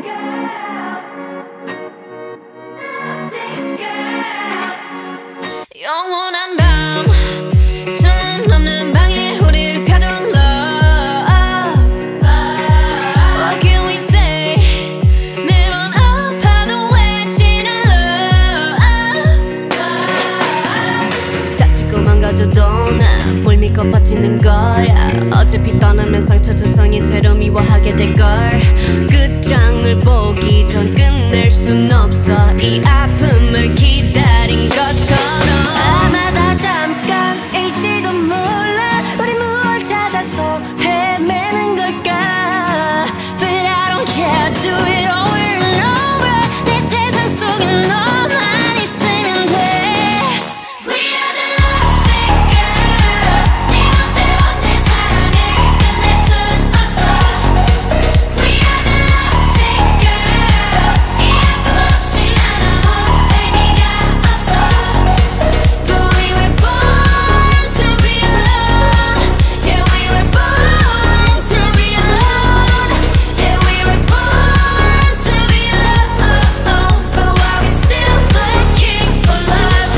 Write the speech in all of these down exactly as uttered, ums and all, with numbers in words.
영원한 밤 천은 없는 방에 우리를 펴둔 love. What can we say? 매번 아파도 외치는 love. 다치고 망가져도 난 물 믿고 버티는 거야. 어차피 떠나면 상처 조성이 채로 미워하게 될걸. 끝장을 보기 전 끝낼 순 없어. 이 아픔을 기다린 것처럼. 아마 다 잠깐일지도 몰라. 우리 무얼 찾아서 헤매는 걸까. But I don't care, do it over and over. 내 세상 속에 너만 있으면 돼. We are the lovesick girls. 네 멋대로 내 사랑을 끝낼 순 없어. We are the lovesick girls. 이 아픔 없이 난 아무 의미가 없어. But we were born to be alone. Yeah, we were born to be alone. Yeah, we were born to be alone. But why we still looking for love?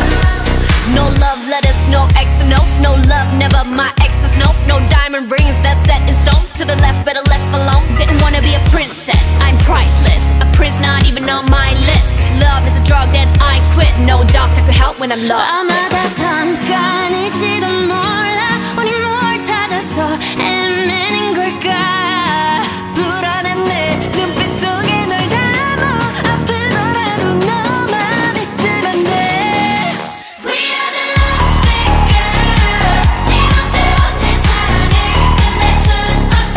No love letters, no X and O's. No love, never my exes, no. No diamond rings that's set in stone. To the left, better left alone. Didn't wanna be a princess, I'm priceless. A prince not even on my list. Love is a drug that I quit. No doctor could help when I'm lost. 아마 다 잠깐일지도 몰라. 우리 뭘 찾아서 헤매는 걸까. 불안한 내 눈빛 속에 널 담아. 아프더라도 너만 있으면 돼. We are the lovesick girls. 네 멋대로 내 사랑을 끝낼 순 없어.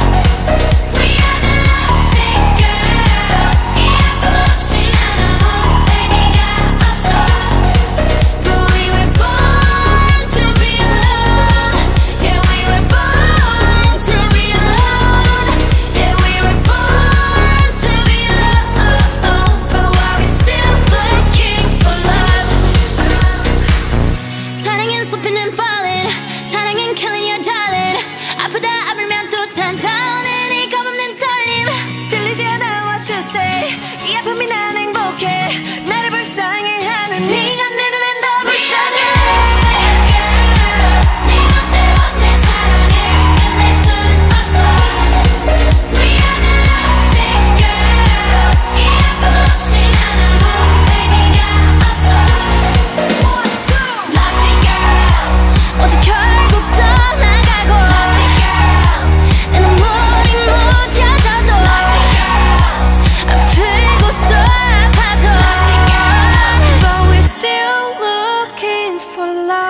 We are the lovesick girls. 이 아픔 없이 난 아무 의미가 없어. But we were born to be alone. Yeah, we were born to be alone. Yeah, we were born to be alone. But why we still looking for love? 사랑은 쏟히는 falling. 사랑은 killing your darling. 아프다 아물면 또 찾아오는 이 겁없는 떨림. 들리지 않아 what you say. 이 아픔이 난 행복해. 나를 불쌍해하는 네가 내 눈엔 더 불쌍해. Girls, 네 멋대로 내 사랑을 끝낼 순 없어. We are the lovesick girls. 이 아픔 없이 난 아무 의미가 없어. Lovesick girls, 모두 결국 떠나가고. lovesick girls, 내 눈물이 묻혀져도. lovesick girls, 아프고 또 아파도. lovesick girls. But we're still looking for love.